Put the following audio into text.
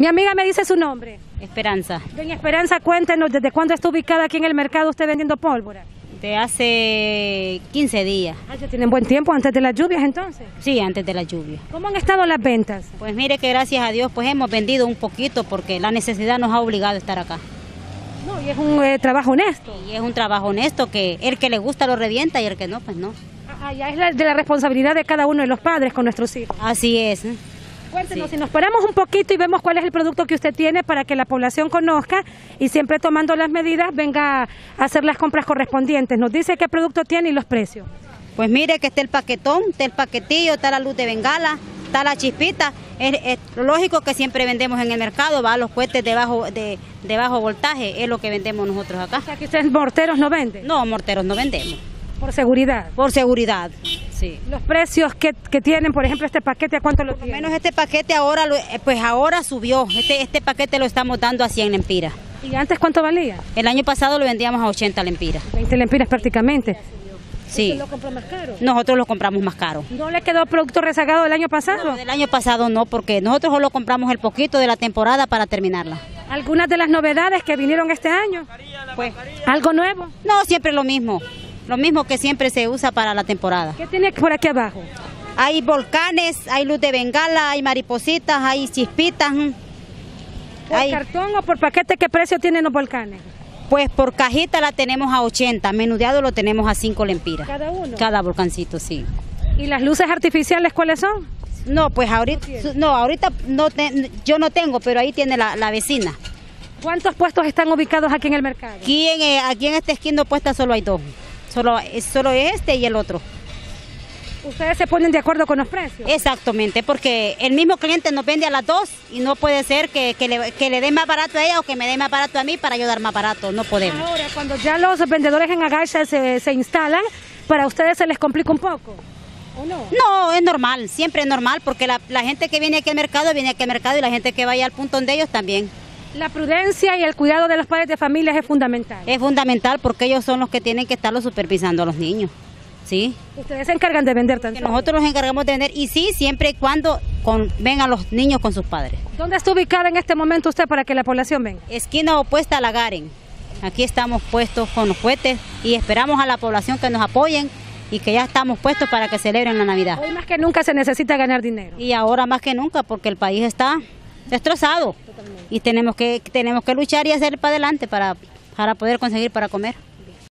Mi amiga me dice su nombre. Esperanza. Doña Esperanza, cuéntenos, ¿desde cuándo está ubicada aquí en el mercado usted vendiendo pólvora? De hace 15 días. Ah, ya tienen buen tiempo, antes de las lluvias entonces. Sí, antes de la lluvia. ¿Cómo han estado las ventas? Pues mire que gracias a Dios pues hemos vendido un poquito porque la necesidad nos ha obligado a estar acá. No, y es un trabajo honesto. Y es un trabajo honesto que el que le gusta lo revienta y el que no, pues no. Ah, ya es de la responsabilidad de cada uno de los padres con nuestros hijos. Así es. Cuéntenos, Sí. si nos paramos un poquito y vemos cuál es el producto que usted tiene para que la población conozca y siempre tomando las medidas venga a hacer las compras correspondientes. Nos dice qué producto tiene y los precios. Pues mire que está el paquetón, está el paquetillo, está la luz de bengala, está la chispita. Es lógico que siempre vendemos en el mercado, va los cohetes de bajo voltaje, es lo que vendemos nosotros acá. O sea, que ustedes morteros no venden. No, morteros no vendemos. Por seguridad. Por seguridad, sí. Los precios que tienen, por ejemplo, este paquete, ¿a cuánto lo Por lo tienen? menos este paquete ahora, pues ahora subió. Este paquete lo estamos dando a 100 lempiras. ¿Y antes cuánto valía? El año pasado lo vendíamos a 80 lempiras. 20 lempiras prácticamente. Sí. ¿Usted lo compró más caro? Nosotros lo compramos más caro. ¿No le quedó producto rezagado del año pasado? No, del año pasado no, porque nosotros solo compramos el poquito de la temporada para terminarla. ¿Algunas de las novedades que vinieron este año? Pues, ¿Algo nuevo? no, siempre lo mismo que siempre se usa para la temporada. ¿Qué tiene por aquí abajo? Hay volcanes, hay luz de bengala, hay maripositas, hay chispitas. ¿Por cartón o por paquete qué precio tienen los volcanes? Pues por cajita la tenemos a 80, menudeado lo tenemos a 5 lempiras. ¿Cada uno? Cada volcancito, sí. ¿Y las luces artificiales cuáles son? No, pues ahorita no yo no tengo, pero ahí tiene la vecina. ¿Cuántos puestos están ubicados aquí en el mercado? Aquí en esta esquina opuesta solo hay dos. Solo es este y el otro. ¿Ustedes se ponen de acuerdo con los precios? Exactamente, porque el mismo cliente nos vende a las dos y no puede ser que le dé más barato a ella o que me dé más barato a mí para yo dar más barato. No podemos. Ahora, cuando ya los vendedores en Agacha se instalan, ¿para ustedes se les complica un poco? ¿O no? No, es normal, siempre es normal, porque la gente que viene aquí al mercado y la gente que vaya al punto de ellos también. La prudencia y el cuidado de los padres de familia es fundamental. Es fundamental porque ellos son los que tienen que estarlo supervisando a los niños. ¿Sí? Ustedes se encargan de vender Que tanto. nosotros nos encargamos de vender y sí, siempre y cuando vengan los niños con sus padres. ¿Dónde está ubicada en este momento usted para que la población venga? Esquina opuesta a la Garen. Aquí estamos puestos con los cohetes y esperamos a la población que nos apoyen y que ya estamos puestos para que celebren la Navidad. Hoy más que nunca se necesita ganar dinero. Y ahora más que nunca porque el país está destrozado. Totalmente. Y tenemos que luchar y hacer para adelante para poder conseguir para comer.